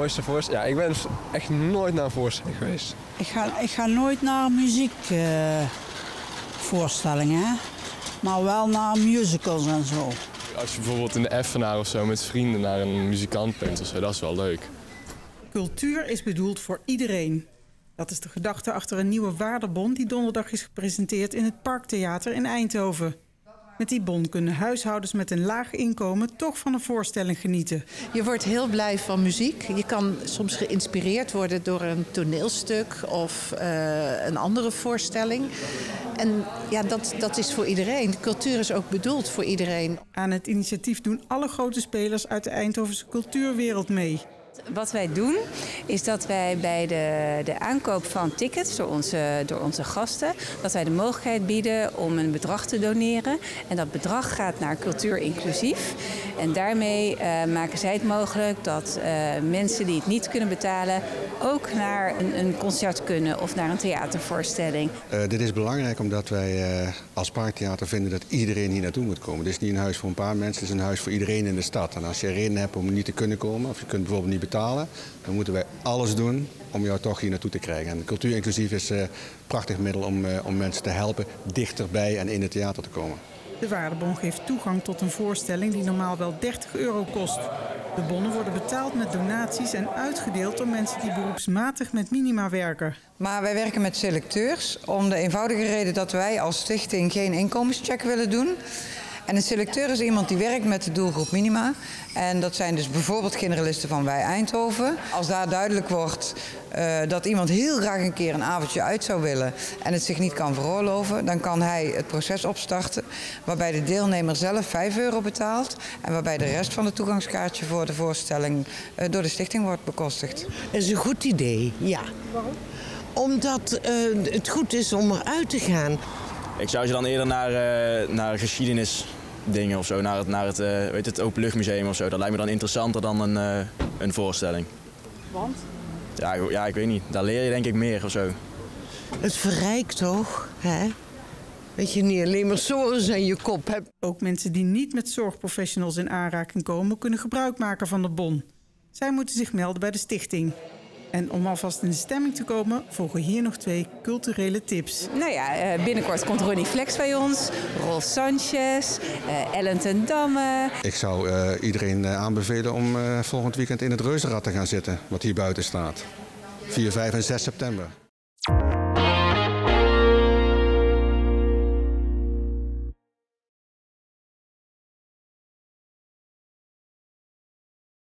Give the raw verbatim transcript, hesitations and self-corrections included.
mooiste voorstelling? Ja, ik ben echt nooit naar een voorstelling geweest. Ik ga, ik ga nooit naar muziekvoorstellingen, uh, maar wel naar musicals en zo. Als je bijvoorbeeld in de Effenaar of zo met vrienden naar een muzikant bent of zo, dat is wel leuk. Cultuur is bedoeld voor iedereen. Dat is de gedachte achter een nieuwe waardebon die donderdag is gepresenteerd in het Parktheater in Eindhoven. Met die bon kunnen huishoudens met een laag inkomen toch van een voorstelling genieten. Je wordt heel blij van muziek. Je kan soms geïnspireerd worden door een toneelstuk of uh, een andere voorstelling. En ja, dat, dat is voor iedereen. De cultuur is ook bedoeld voor iedereen. Aan het initiatief doen alle grote spelers uit de Eindhovense cultuurwereld mee. Wat wij doen is dat wij bij de, de aankoop van tickets door onze, door onze gasten, dat wij de mogelijkheid bieden om een bedrag te doneren. En dat bedrag gaat naar Cultuur Inclusief. En daarmee uh, maken zij het mogelijk dat uh, mensen die het niet kunnen betalen ook naar een, een concert kunnen of naar een theatervoorstelling. Uh, dit is belangrijk omdat wij uh, als Parktheater vinden dat iedereen hier naartoe moet komen. Dit is niet een huis voor een paar mensen, het is een huis voor iedereen in de stad. En als je reden hebt om niet te kunnen komen of je kunt bijvoorbeeld niet betalen, dan moeten wij alles doen om jou toch hier naartoe te krijgen. En Cultuur Inclusief is een uh, prachtig middel om, uh, om mensen te helpen dichterbij en in het theater te komen. De waardebon geeft toegang tot een voorstelling die normaal wel dertig euro kost. De bonnen worden betaald met donaties en uitgedeeld door mensen die beroepsmatig met minima werken. Maar wij werken met selecteurs om de eenvoudige reden dat wij als stichting geen inkomenscheck willen doen. En een selecteur is iemand die werkt met de doelgroep minima. En dat zijn dus bijvoorbeeld generalisten van Wij Eindhoven. Als daar duidelijk wordt uh, dat iemand heel graag een keer een avondje uit zou willen en het zich niet kan veroorloven, dan kan hij het proces opstarten waarbij de deelnemer zelf vijf euro betaalt en waarbij de rest van het toegangskaartje voor de voorstelling uh, door de stichting wordt bekostigd. Dat is een goed idee, ja. Waarom? Omdat uh, het goed is om eruit te gaan. Ik zou ze dan eerder naar, uh, naar geschiedenisdingen of zo, naar het, naar het, uh, weet het Openluchtmuseum of zo. Dat lijkt me dan interessanter dan een, uh, een voorstelling. Want? Ja, ja, ik weet niet. Daar leer je denk ik meer of zo. Het verrijkt toch, hè? Dat je niet alleen maar sores aan je kop hebt. Ook mensen die niet met zorgprofessionals in aanraking komen, kunnen gebruik maken van de bon. Zij moeten zich melden bij de stichting. En om alvast in de stemming te komen, volgen hier nog twee culturele tips. Nou ja, binnenkort komt Ronnie Flex bij ons, Rolf Sanchez, uh, Ellen ten Damme. Ik zou uh, iedereen uh, aanbevelen om uh, volgend weekend in het Reuzenrad te gaan zitten, wat hier buiten staat. vier, vijf en zes september.